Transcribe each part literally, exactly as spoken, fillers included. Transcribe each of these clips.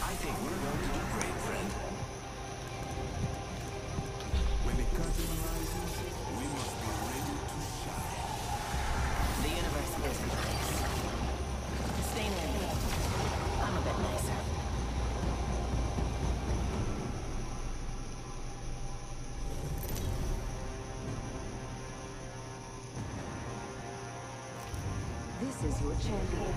I think we're going to do great, friend. When the curtain rises, we must be ready to shine. The universe is nice. Stay near me. I'm a bit nicer. This is your champion.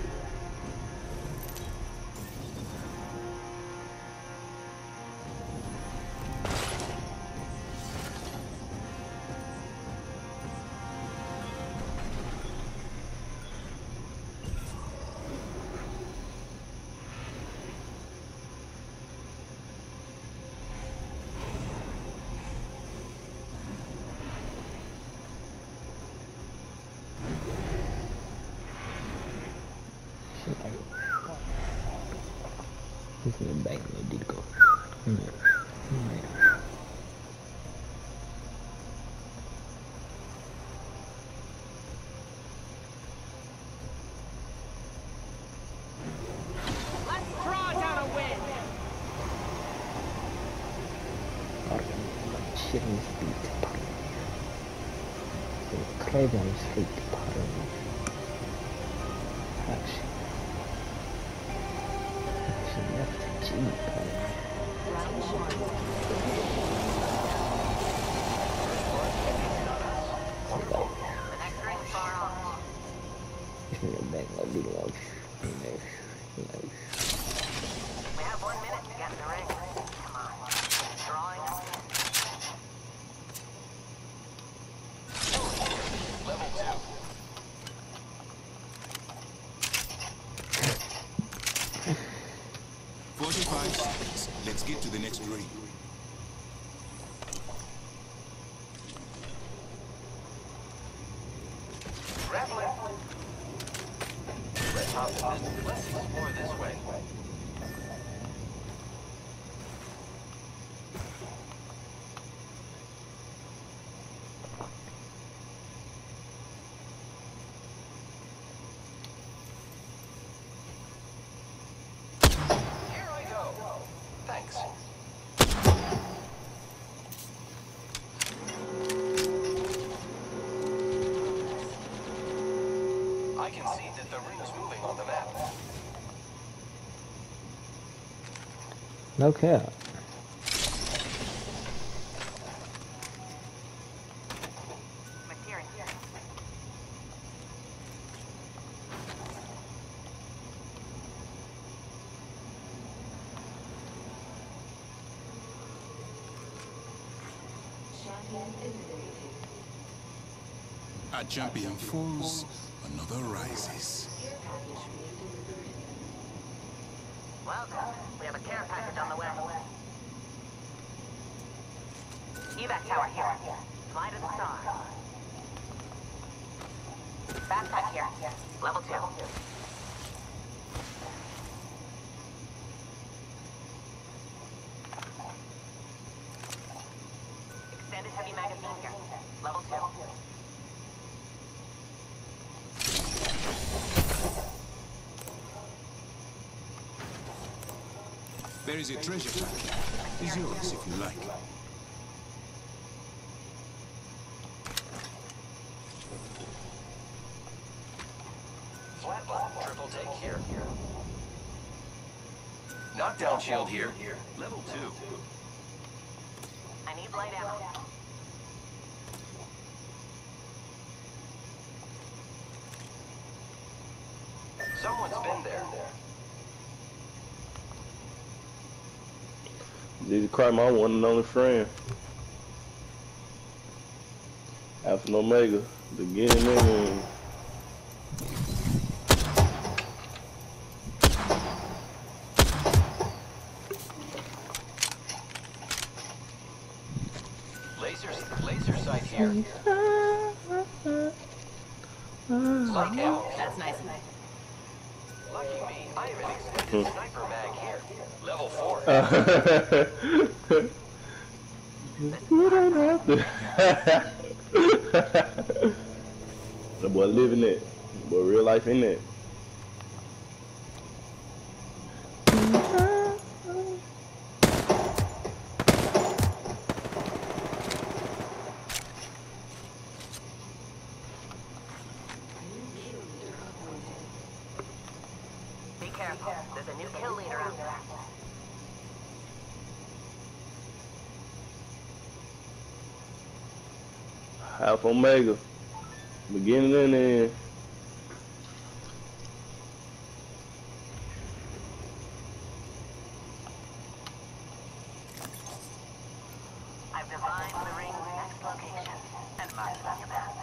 This is a bang, no did go. Let's draw down a win. Cheering speed craving street pattern. Action. Action left G pattern. Give me a bang, I'll be love. Nice, nice. We have one minute to get in the ring. Come on. Drawing. Level two. Forty-five seconds. Let's get to the next ring. Grappling. Let's hop in this. Let's explore this way. Here I go. Thanks. I can see that the ring is moving on the map. No cap. Material. A champion falls, another rises. Well done. We have a care package on the way. Evac tower here. Fly to the star. Backpack here. Level two. Extended heavy magazine here. Level two. There is a treasure pack. It's yours if you like. Flatline, triple take here. Knockdown shield here. Level two. I need light ammo. Someone's been there. Need to cry my one and only friend. Alpha and Omega, beginning and end. Laser, laser sight here. Like ammo. That's nice. Lucky me, I have an extended sniper mag here. Level four. You don't have to. The boy living it. The boy real life in it. There's a new kill leader out there. Alpha Omega. Beginning and end. I've defined the ring's next location and marked it on your map.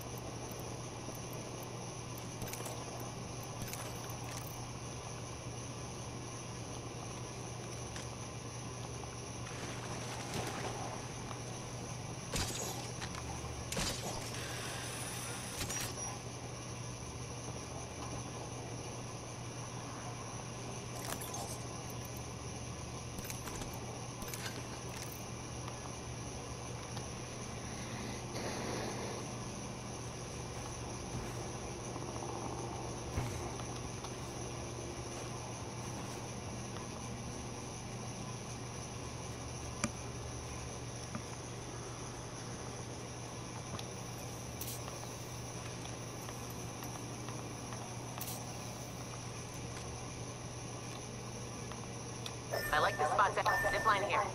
I like this spot. Zip line here.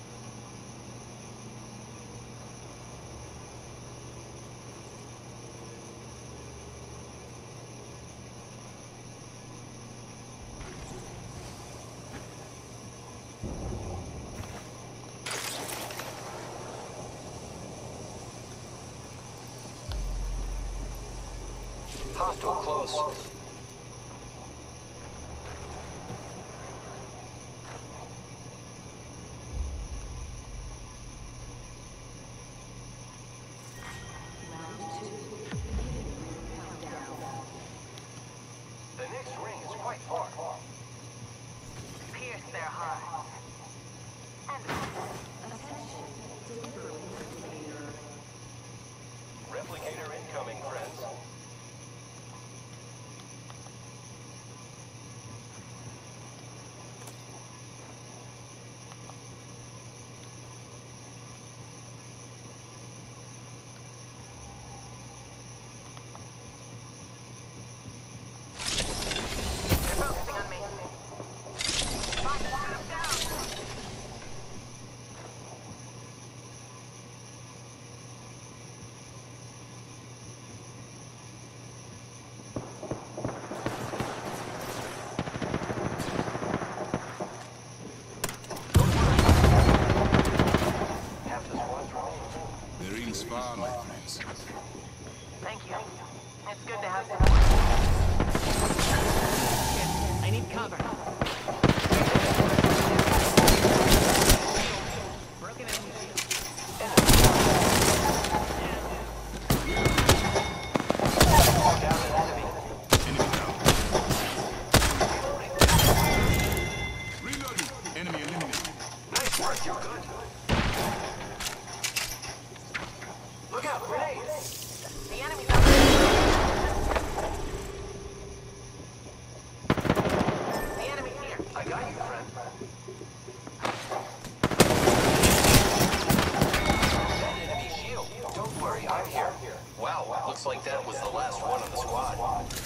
Hostile close. The next ring is quite far. Pierce their hearts. And Replicator incoming, friends. they're focusing on me. Fine, shoot 'em down. Half the squad's remaining. The ring's far, my friends. Thank you. It's good to have support. I need cover. Broken enemy shield. Down an enemy. Enemy down. Reloading. Enemy eliminated. Nice work, you're good. Look out, grenades! The enemy's up there. The enemy's here. I got you, friend. That enemy shield. Don't worry, I'm here. Wow, looks like that was the last one of the squad.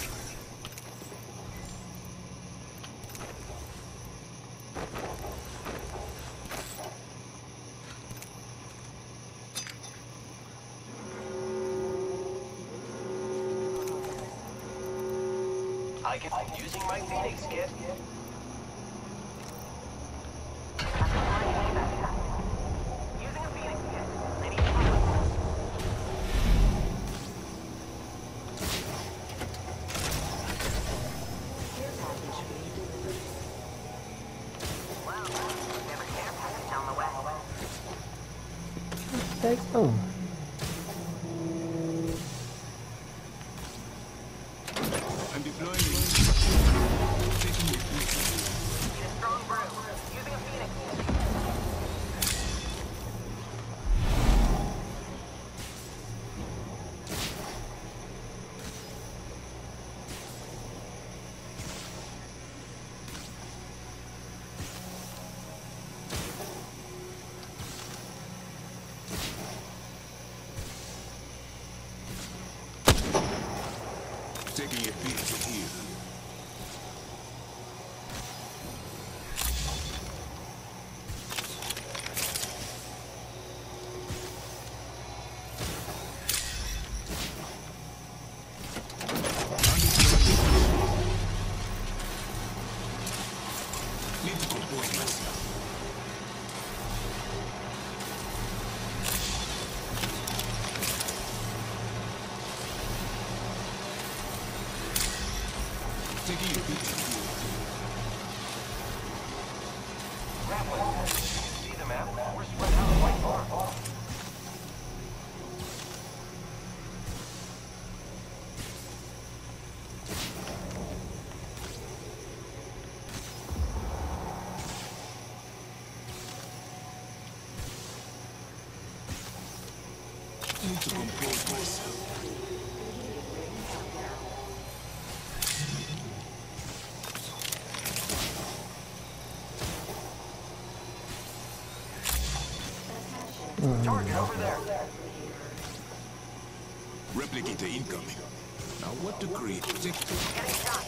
I can using my Phoenix kit. Using a Phoenix kit. I need help. Wow, never care package on the way. Thanks. Oh. I'm deploying. Taking your Need a strong brew. Using a Phoenix kit. taking a peek to here. Need to compose myself. Taking a peek. See the map? We're spread out quite far. Need to compose myself. Target over there. Replicator incoming. Now what to create? Take Getting shot.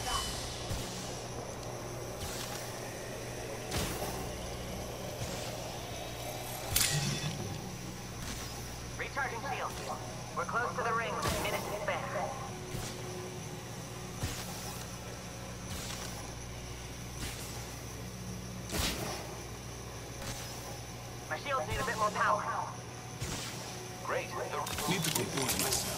Recharging shield. We're close to the ring with a minute to spare. My shields need a bit more power. Great. The Need to compose myself.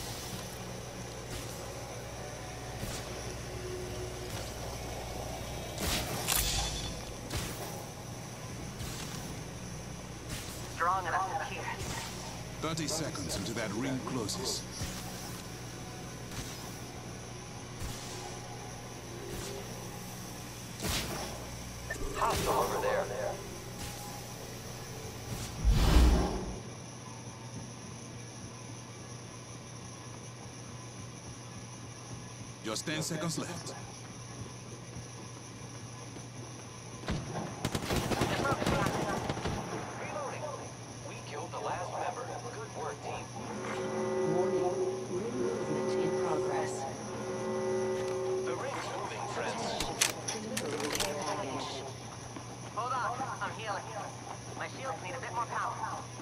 Strong enough to hear. Thirty seconds until that ring closes. hostile over there. Just ten seconds left. Reloading. We killed the last member. Good work, team. Warning. Ring movement in progress. The ring's moving, friends. Deliver care package. Hold on, I'm healing. My shields need a bit more power.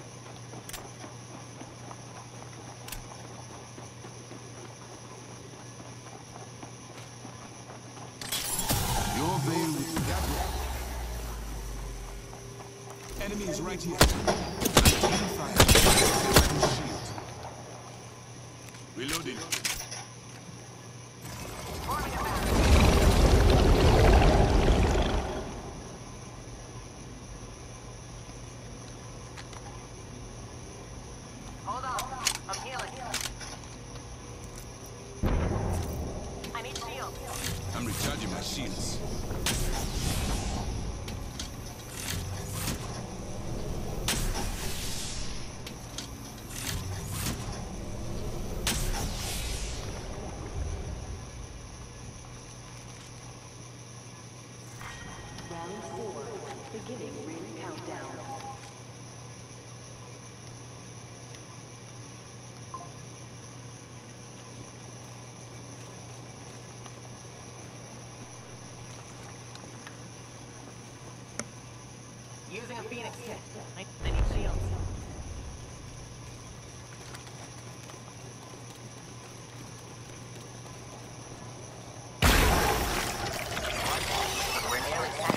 Your veil with that one. Enemy is right here. Taking fire. Shield. Reloading. Forming a battery. Hold on, I'm healing. I need shield. I'm recharging my shields. Round four. Beginning ring countdown. Using a Phoenix kit. I, I need shields. We're nearly set.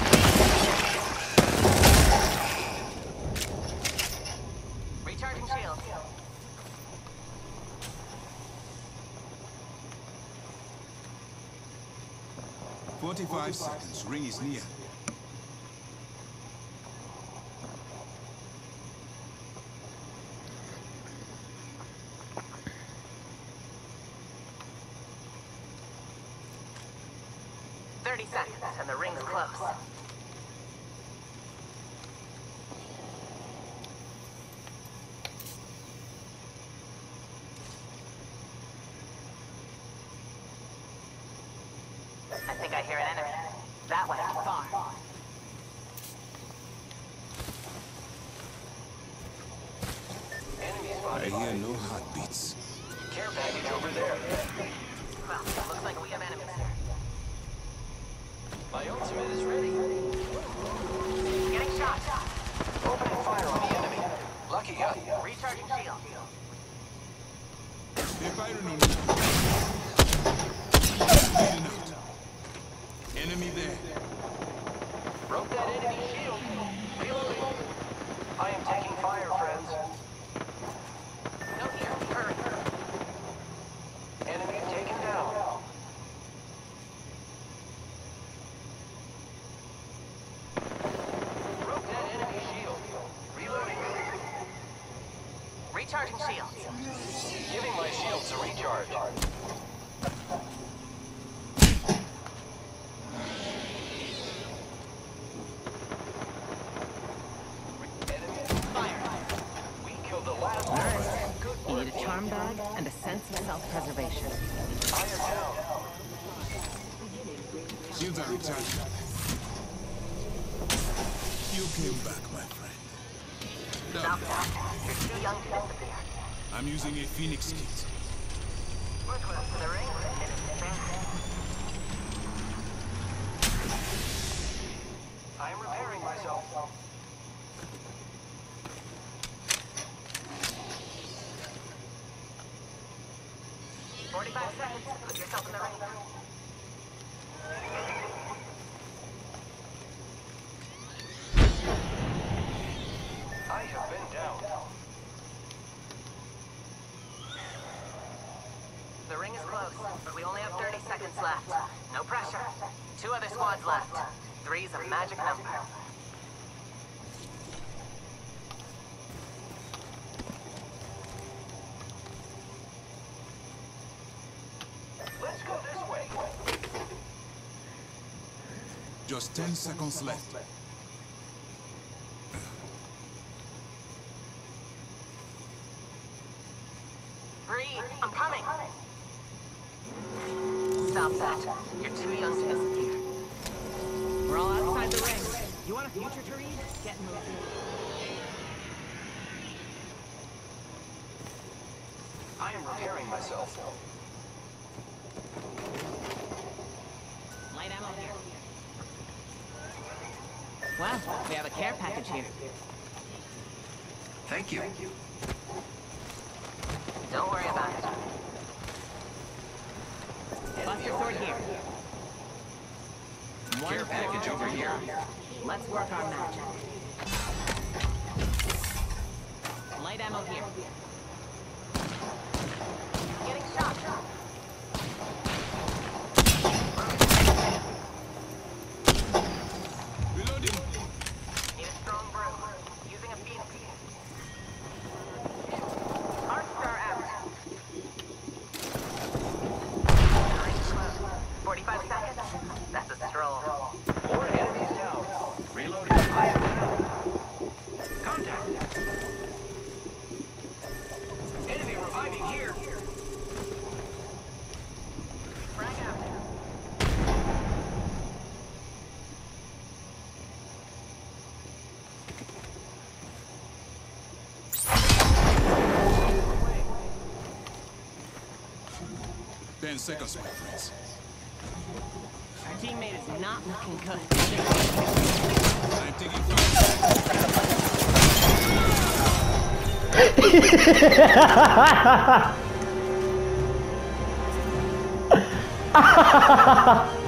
Recharging shields. Forty-five seconds. Ring is near. Thirty seconds, and the ring's close. I think I hear an enemy. That way, far. Enemy I spotted. hear no heartbeats. Care package over there. Well, looks like we have enemies here. My ultimate is ready. Getting shot. Opening fire on the enemy. Lucky us. Recharging shield. They're firing on me. Bleeding out. Enemy there. Recharging shields. Giving my shields a recharge. We killed the last one. Good You work. need a charm bag and a sense of self-preservation. Fire down. Shields are recharging. You came back, my friend. Stop that. You're too young to disappear. I'm using a Phoenix kit. We're close to the ring. I am repairing myself. Forty-five seconds. Put yourself in the ring. I have been down. The ring is close, but we only have thirty seconds left. No pressure. Two other squads left. Three's a magic number. Let's go this way. Just ten seconds left. Breathe. I'm coming. Stop that. You're too young to disappear. We're all outside the ring. You want a future to read? Get moving. I am repairing myself. Light ammo here. Well, we have a care package here. Thank you. Don't worry about it. Buster sword here. Care package over here. Let's work our magic. Light ammo here. Getting shot. Reloading. Need a strong brew. Using a Phoenix. Arc Star out. Forty-five seconds. That's a stroll. More enemies down. Reloading. I am down. Contact. Enemy reviving here. Frag out. Ten seconds, my friends. Our teammate is not looking good. I'm taking fire.